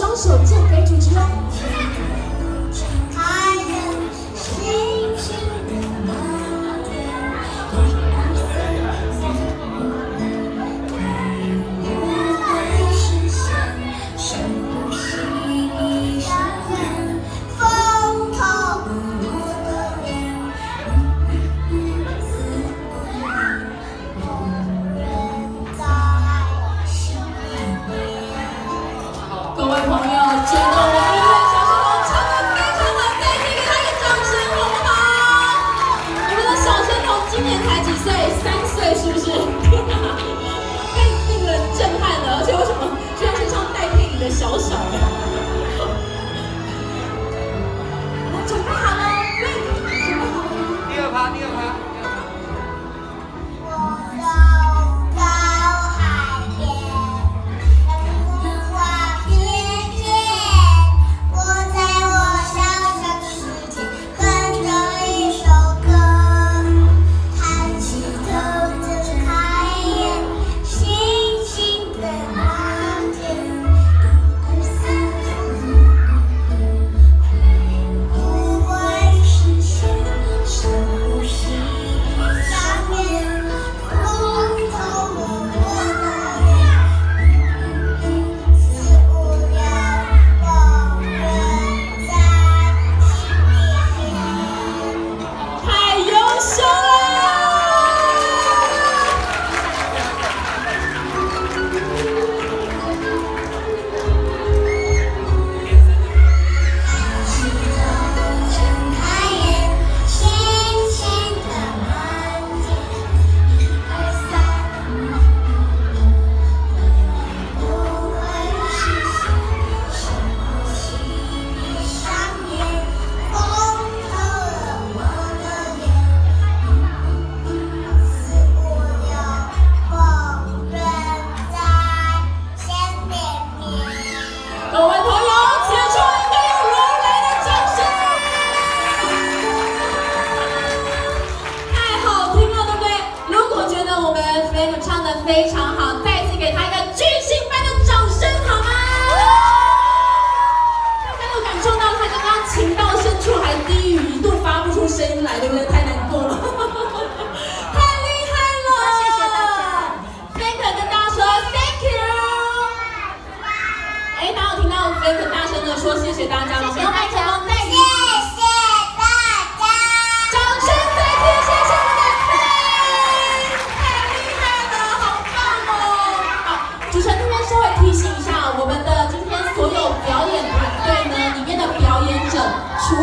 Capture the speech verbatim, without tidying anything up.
双手借给主持哦。 各位朋友，觉得我们音乐小神童唱得非常好，再给他一个掌声好不好？你们的小神童今年才几岁？三岁是不是？太令人震撼了！而且为什么居然是唱戴佩妮的《小小》？来，准备好了，对，准备好了。 第二趴，第二趴。 非常